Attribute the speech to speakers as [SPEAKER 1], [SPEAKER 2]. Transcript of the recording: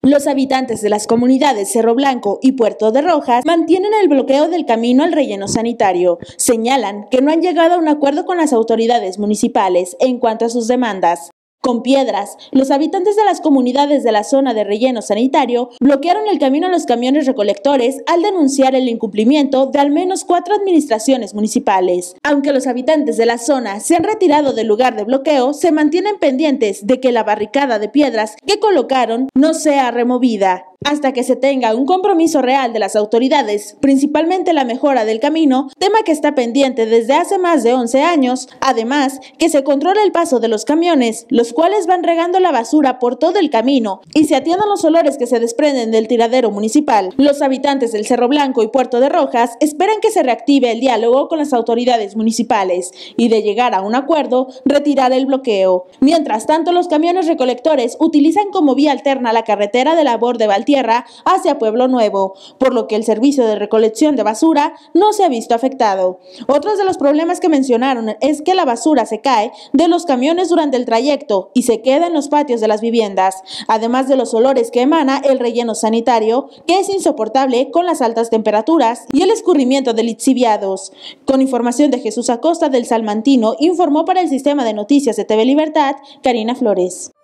[SPEAKER 1] Los habitantes de las comunidades Cerro Blanco y Puerto de Rojas mantienen el bloqueo del camino al relleno sanitario. Señalan que no han llegado a un acuerdo con las autoridades municipales en cuanto a sus demandas. Con piedras, los habitantes de las comunidades de la zona de relleno sanitario bloquearon el camino a los camiones recolectores al denunciar el incumplimiento de al menos 4 administraciones municipales. Aunque los habitantes de la zona se han retirado del lugar de bloqueo, se mantienen pendientes de que la barricada de piedras que colocaron no sea removida. Hasta que se tenga un compromiso real de las autoridades, principalmente la mejora del camino, tema que está pendiente desde hace más de 11 años, además que se controla el paso de los camiones, los cuales van regando la basura por todo el camino, y se atiendan los olores que se desprenden del tiradero municipal. Los habitantes del Cerro Blanco y Puerto de Rojas esperan que se reactive el diálogo con las autoridades municipales y, de llegar a un acuerdo, retirar el bloqueo. Mientras tanto, los camiones recolectores utilizan como vía alterna la carretera de labor de Valtierra hacia Pueblo Nuevo, por lo que el servicio de recolección de basura no se ha visto afectado. Otros de los problemas que mencionaron es que la basura se cae de los camiones durante el trayecto y se queda en los patios de las viviendas, además de los olores que emana el relleno sanitario, que es insoportable con las altas temperaturas y el escurrimiento de lixiviados. Con información de Jesús Acosta del Salmantino, informó para el Sistema de Noticias de TV Libertad, Karina Flores.